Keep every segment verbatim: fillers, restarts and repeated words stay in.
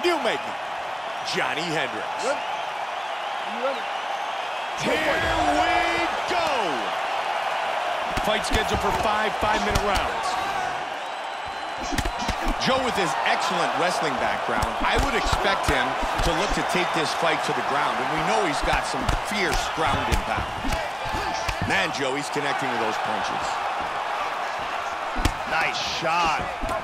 Neil Magny, Johnny Hendricks. Good. You ready? Here we go. Fight scheduled for five five-minute rounds. Joe, with his excellent wrestling background, I would expect him to look to take this fight to the ground, and we know he's got some fierce ground and pound. Man, Joe, he's connecting with those punches. Nice shot.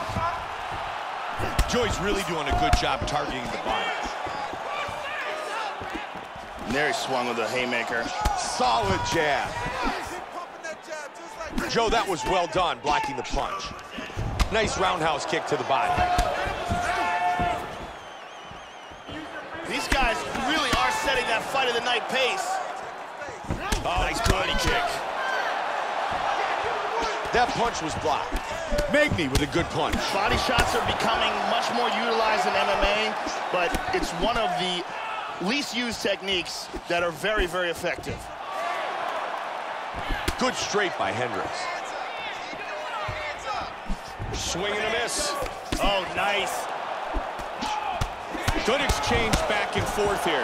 Joey's really doing a good job targeting the body. And there he swung with a haymaker. Solid jab. Joe, that was well done, blocking the punch. Nice roundhouse kick to the body. These guys really are setting that fight of the night pace. Oh, nice body kick. That punch was blocked. Magny with a good punch. Body shots are becoming much more utilized in M M A, but it's one of the least used techniques that are very, very effective. Good straight by Hendricks. Swing and a miss. Oh, nice. Good exchange back and forth here.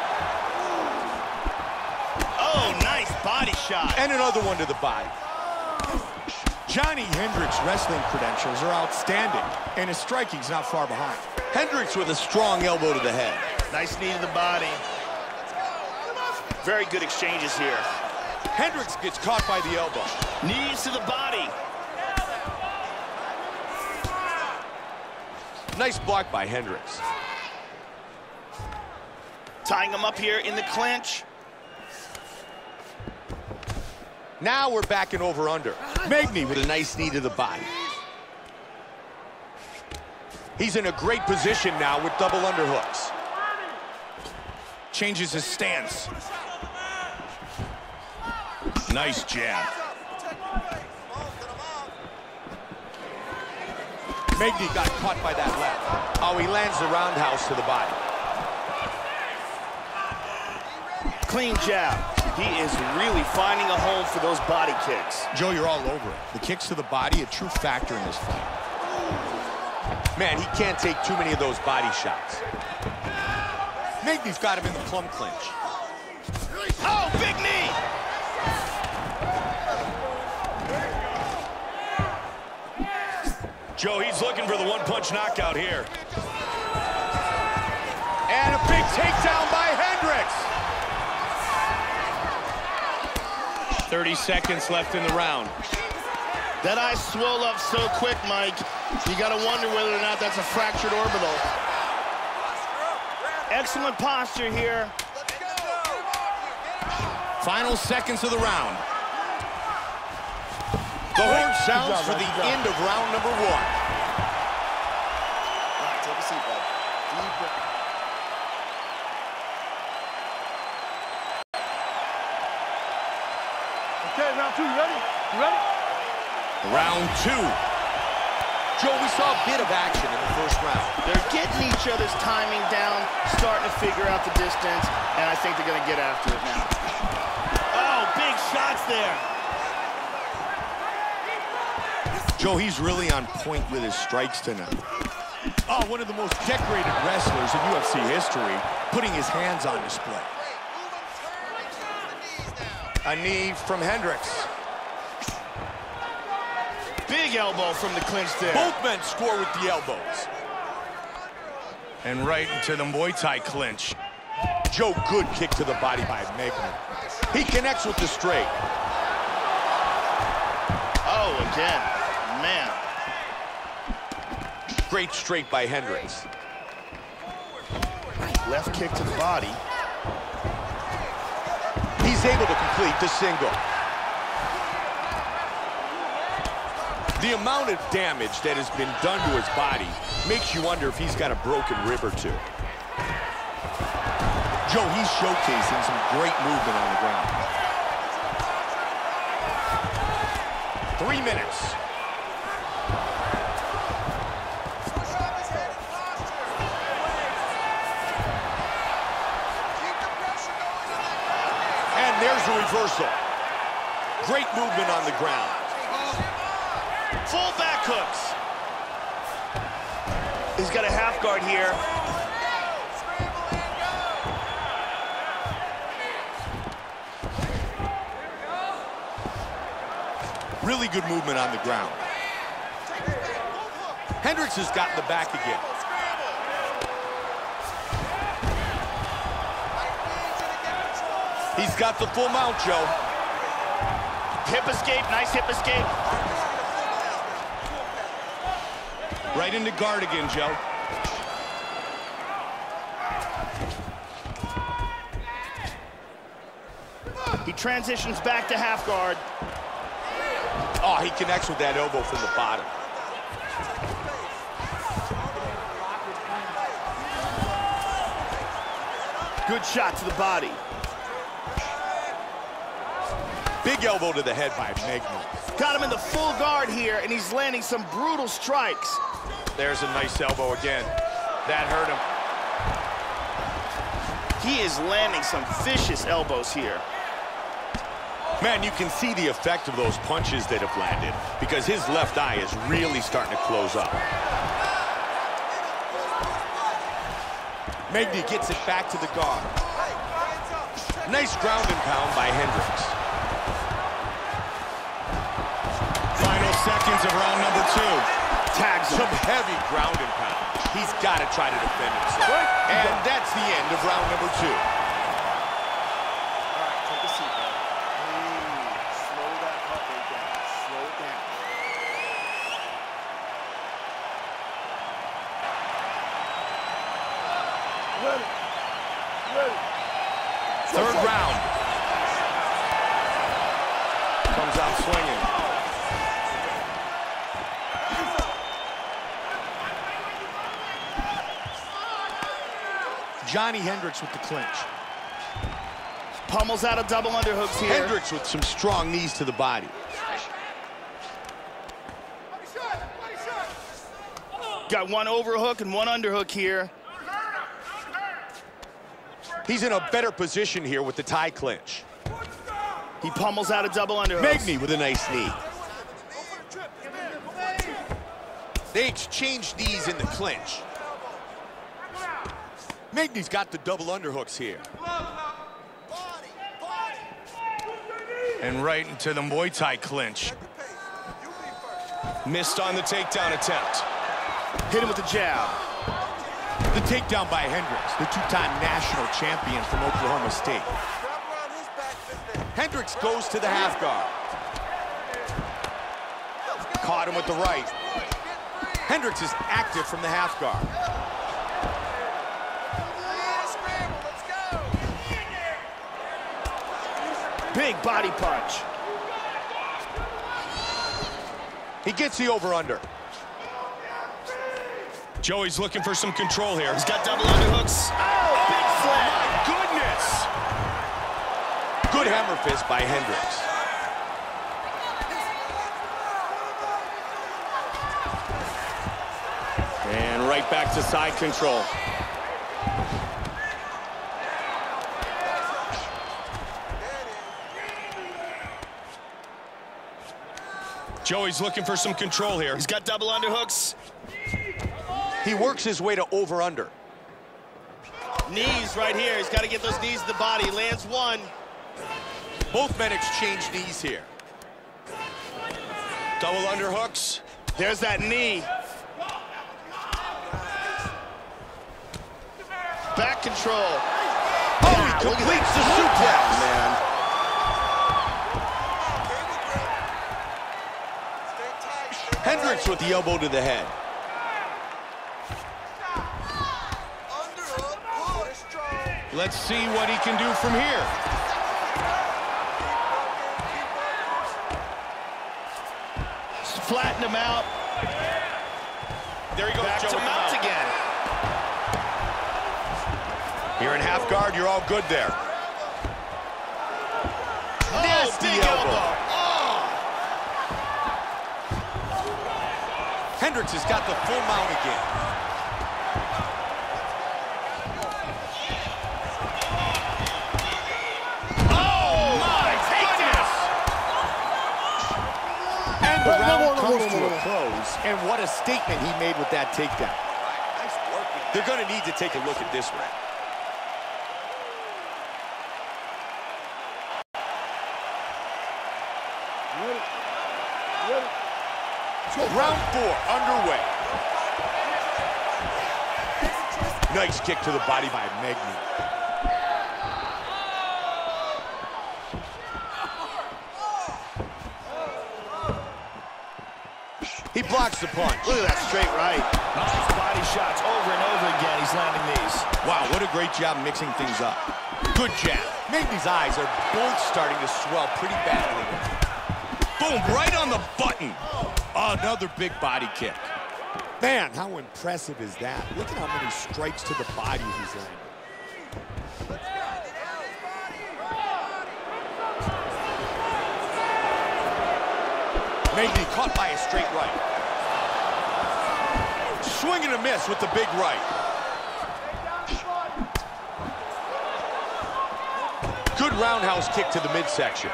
Oh, nice body shot. And another one to the body. Johnny Hendricks' wrestling credentials are outstanding, and his striking's not far behind. Hendricks with a strong elbow to the head. Nice knee to the body. Very good exchanges here. Hendricks gets caught by the elbow. Knees to the body. Nice block by Hendricks. Tying him up here in the clinch. Now we're backing over under. Magny with a nice knee to the body. He's in a great position now with double underhooks. Changes his stance. Nice jab. Magny got caught by that left. Oh, he lands the roundhouse to the body. Clean jab. He is really finding a home for those body kicks. Joe, you're all over it. The kicks to the body, a true factor in this fight. Man, he can't take too many of those body shots. Magny's got him in the plum clinch. Oh, big knee! Joe, he's looking for the one-punch knockout here. And a big takedown by Hendricks. thirty seconds left in the round. That eye swelled up so quick, Mike. You gotta wonder whether or not that's a fractured orbital. Excellent posture here. Final seconds of the round. The horn sounds for the end of round number one. Take a seat, bud. Deep breath. Okay, round two, you ready? You ready? Round two. Joe, we saw a bit of action in the first round. They're getting each other's timing down, starting to figure out the distance, and I think they're gonna get after it now. Oh, big shots there. Joe, he's really on point with his strikes tonight. Oh, one of the most decorated wrestlers in U F C history, putting his hands on display. A knee from Hendricks. Big elbow from the clinch there. Both men score with the elbows. And right into the Muay Thai clinch. Joe, good kick to the body by Magny. He connects with the straight. Oh, again. Man. Great straight by Hendricks. Left kick to the body. He's able to complete the single. The amount of damage that has been done to his body makes you wonder if he's got a broken rib or two. Joe, he's showcasing some great movement on the ground. Three minutes. And there's a reversal. Great movement on the ground. Full back hooks. He's got a half guard here. Really good movement on the ground. Hendricks has gotten the back again. He's got the full mount, Joe. Hip escape, nice hip escape. Right into guard again, Joe. He transitions back to half guard. Oh, he connects with that elbow from the bottom. Good shot to the body. Big elbow to the head by Megny. Got him in the full guard here, and he's landing some brutal strikes. There's a nice elbow again. That hurt him. He is landing some vicious elbows here. Man, you can see the effect of those punches that have landed because his left eye is really starting to close up. Megny gets it back to the guard. Nice ground and pound by Hendricks. Final seconds of round number two. Tags him. Some heavy ground and pound. He's got to try to defend himself. And that's the end of round number two. Ready. Ready. Third round. Comes out swinging. Johnny Hendricks with the clinch. Pummels out of double underhooks here. Hendricks with some strong knees to the body. Got one overhook and one underhook here. He's in a better position here with the tie clinch. He pummels out of double underhooks. Megny with a nice knee. They exchange knees in the clinch. Megny's got the double underhooks here. And right into the Muay Thai clinch. Missed on the takedown attempt. Hit him with the jab. The takedown by Hendricks, the two-time national champion from Oklahoma State. Hendricks goes to the half guard. Caught him with the right. Hendricks is active from the half guard. Big body punch. He gets the over-under. Joey's looking for some control here. He's got double underhooks. Oh, big flat. My goodness! Good hammer fist by Hendricks. And right back to side control. Joey's looking for some control here. He's got double underhooks. He works his way to over-under. Knees right here. He's got to get those knees to the body. Lands one. Both men exchange knees here. Double underhooks. There's that knee. Back control. Oh, he completes the suplex. Man. Hendricks with the elbow to the head. Let's see what he can do from here. Flatten him out. There he goes. Back Joey to mount out. again. You're in half guard, you're all good there. Oh, Nasty big elbow. elbow. Oh. Hendricks has got the full mount again. The round comes to a close, and what a statement he made with that takedown. They're going to need to take a look at this one. Ready. Round four underway. Nice kick to the body by Magny. He blocks the punch. Look at that straight right. Nice body shots over and over again. He's landing these. Wow, what a great job mixing things up. Good jab. Magny's eyes are both starting to swell pretty badly. Boom, right on the button. Oh, another big body kick. Man, how impressive is that? Look at how many strikes to the body he's landing. Magny caught by a straight right. Swing and a miss with the big right. Good roundhouse kick to the midsection.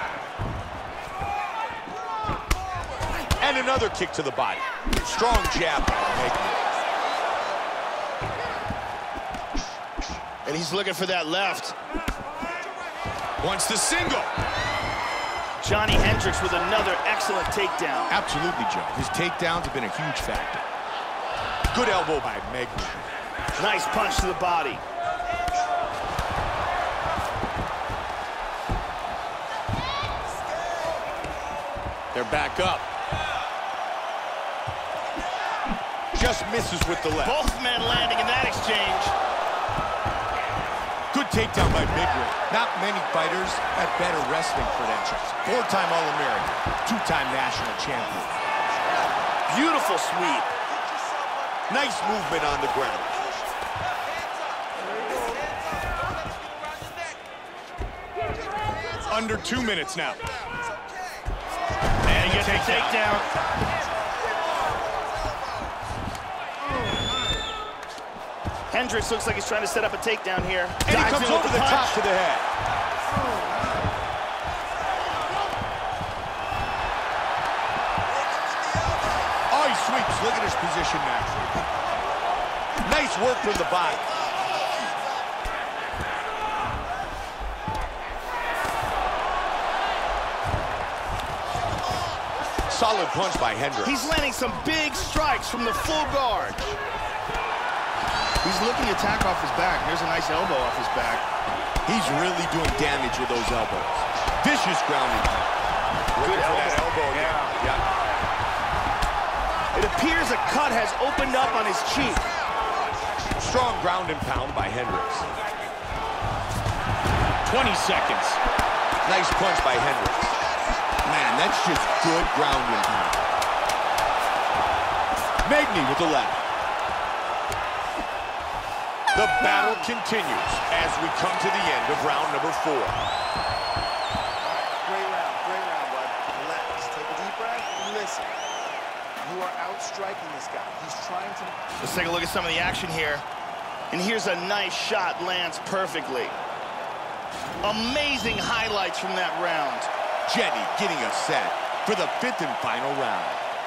And another kick to the body. Strong jab by Magny. And he's looking for that left. Wants the single. Johnny Hendricks with another excellent takedown. Absolutely, Joe. His takedowns have been a huge factor. Good elbow by Magny. Nice punch to the body. They're back up. Just misses with the left. Both men landing in that exchange. Good takedown by Magny. Not many fighters have better wrestling credentials. Four-time All-American, two-time national champion. Beautiful sweep. Nice movement on the ground. Under two minutes now. And he gets a takedown. Hendricks looks like he's trying to set up a takedown here. And he comes over the top to the head. Oh, he sweeps. Look at his position now. Nice work from the body. Solid punch by Hendricks. He's landing some big strikes from the full guard. He's looking to attack off his back. There's a nice elbow off his back. He's really doing damage with those elbows. Vicious grounding. Good elbow. That elbow again. Yeah. It appears a cut has opened up on his cheek. Strong ground and pound by Hendricks. twenty seconds. Nice punch by Hendricks. Man, that's just good ground and pound. Magny with the left. The battle continues as we come to the end of round number four. Great round, great round, bud. Relax, take a deep breath and listen. You are outstriking this guy. He's trying to... Let's take a look at some of the action here. And here's a nice shot, lands perfectly. Amazing highlights from that round. Jenny getting us set for the fifth and final round.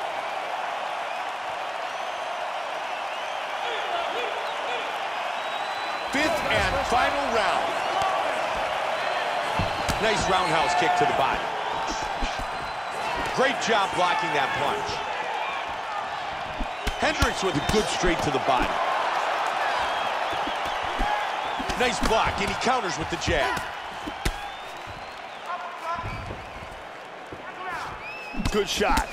Fifth and final round. Nice roundhouse kick to the body. Great job blocking that punch. Hendricks with a good straight to the body. Nice block, and he counters with the jab. Good shot.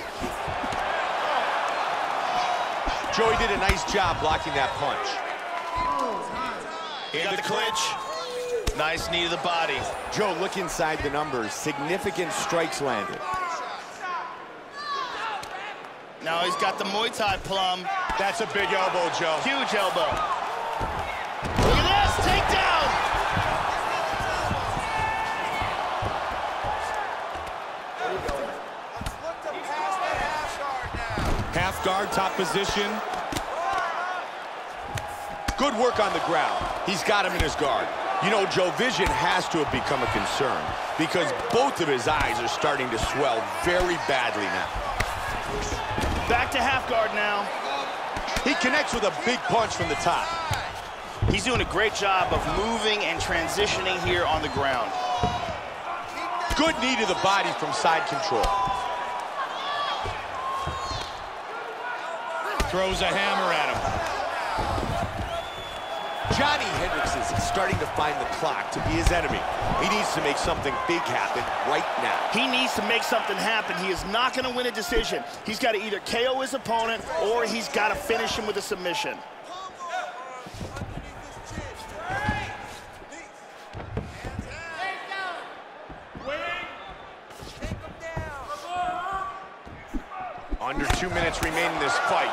Joey did a nice job blocking that punch. He got the clinch. Nice knee to the body. Joe, look inside the numbers. Significant strikes landed. Now he's got the Muay Thai plum. That's a big elbow, Joe. Huge elbow. Look at this, takedown! Half guard, top position. Good work on the ground. He's got him in his guard. You know, Joe, vision has to have become a concern because both of his eyes are starting to swell very badly now. Back to half guard now. He connects with a big punch from the top. He's doing a great job of moving and transitioning here on the ground. Good knee to the body from side control. Throws a hammer at him. Johnny Hendricks is starting to find the clock to be his enemy. He needs to make something big happen right now. He needs to make something happen. He is not going to win a decision. He's got to either K O his opponent or he's got to finish him with a submission. Under two minutes remain in this fight.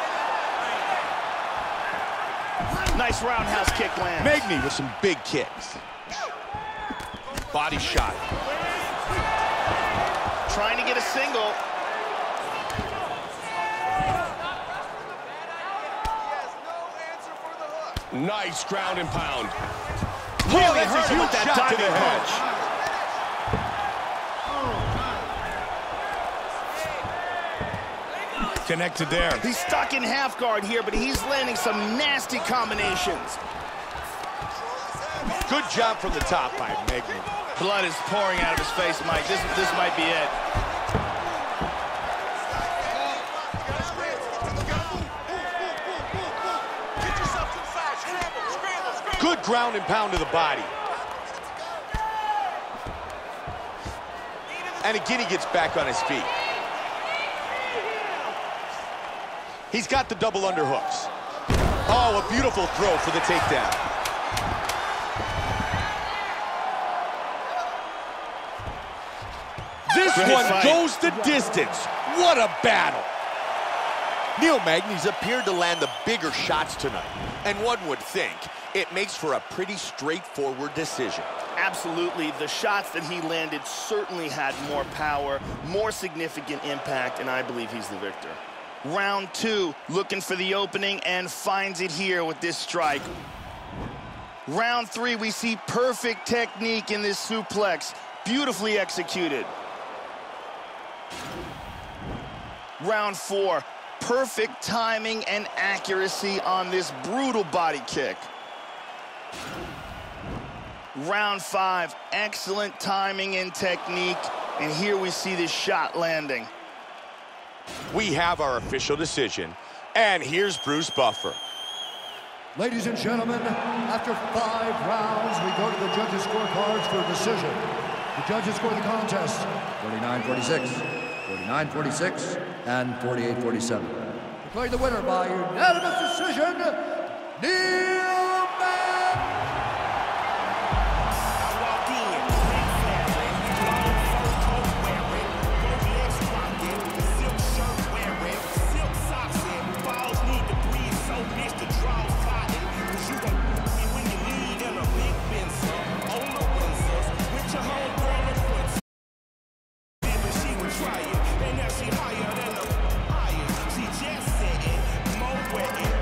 Nice roundhouse kick lands. Magny with some big kicks. Body shot. Trying to get a single. Nice ground and pound. Really that's a hurt him with huge that shot to diving the head. punch. Connected there. He's stuck in half guard here, but he's landing some nasty combinations. Good job from the top by Magny. Blood is pouring out of his face, Mike. This, this might be it. Good ground and pound to the body. And again, he gets back on his feet. He's got the double underhooks. Oh, a beautiful throw for the takedown. This Great one fight. goes the distance. What a battle. Neil Magny's appeared to land the bigger shots tonight. And one would think it makes for a pretty straightforward decision. Absolutely. The shots that he landed certainly had more power, more significant impact, and I believe he's the victor. Round two, looking for the opening and finds it here with this strike. Round three, we see perfect technique in this suplex, beautifully executed. Round four, perfect timing and accuracy on this brutal body kick. Round five, excellent timing and technique, and here we see this shot landing. We have our official decision, and here's Bruce Buffer. Ladies and gentlemen, after five rounds, we go to the judges' scorecards for a decision. The judges score the contest forty-nine forty-six, forty-nine forty-six, and forty-eight forty-seven. Declaring the winner by unanimous decision, Neil Magny. Try it, and now she higher than the higher. She just said it, more wet.